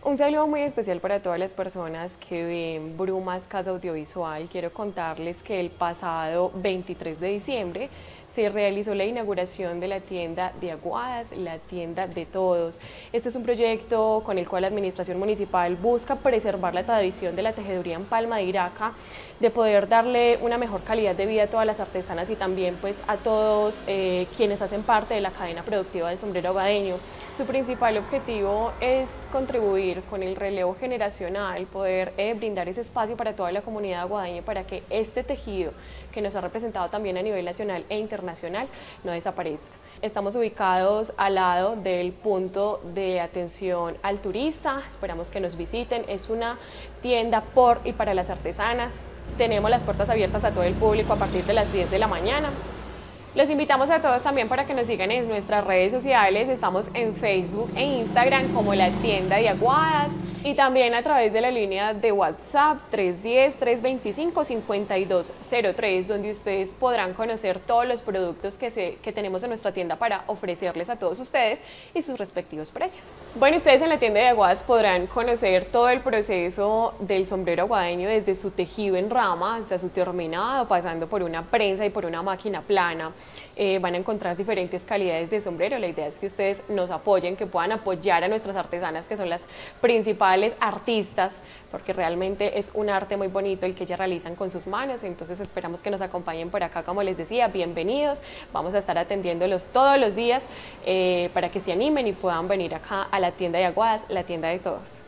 Un saludo muy especial para todas las personas que ven Brumas Casa Audiovisual. Quiero contarles que el pasado 23 de diciembre se realizó la inauguración de la tienda de Aguadas, la tienda de todos. Este es un proyecto con el cual la Administración Municipal busca preservar la tradición de la tejeduría en Palma de Iraca, de poder darle una mejor calidad de vida a todas las artesanas y también pues a todos quienes hacen parte de la cadena productiva del sombrero aguadeño. Su principal objetivo es contribuir con el relevo generacional, poder brindar ese espacio para toda la comunidad aguadeña para que este tejido que nos ha representado también a nivel nacional e internacional no desaparezca. Estamos ubicados al lado del punto de atención al turista, esperamos que nos visiten, es una tienda por y para las artesanas, tenemos las puertas abiertas a todo el público a partir de las 10 de la mañana. Los invitamos a todos también para que nos sigan en nuestras redes sociales, estamos en Facebook e Instagram como La Tienda de Aguadas y también a través de la línea de WhatsApp 310-325-5203, donde ustedes podrán conocer todos los productos que tenemos en nuestra tienda para ofrecerles a todos ustedes y sus respectivos precios. Bueno, ustedes en la tienda de Aguadas podrán conocer todo el proceso del sombrero aguadeño desde su tejido en rama hasta su terminado, pasando por una prensa y por una máquina plana. Van a encontrar diferentes calidades de sombrero. La idea es que ustedes nos apoyen, que puedan apoyar a nuestras artesanas, que son las principales artistas, porque realmente es un arte muy bonito el que ellas realizan con sus manos. Entonces esperamos que nos acompañen por acá, como les decía, bienvenidos. Vamos a estar atendiéndolos todos los días para que se animen y puedan venir acá a la tienda de Aguadas, la tienda de todos.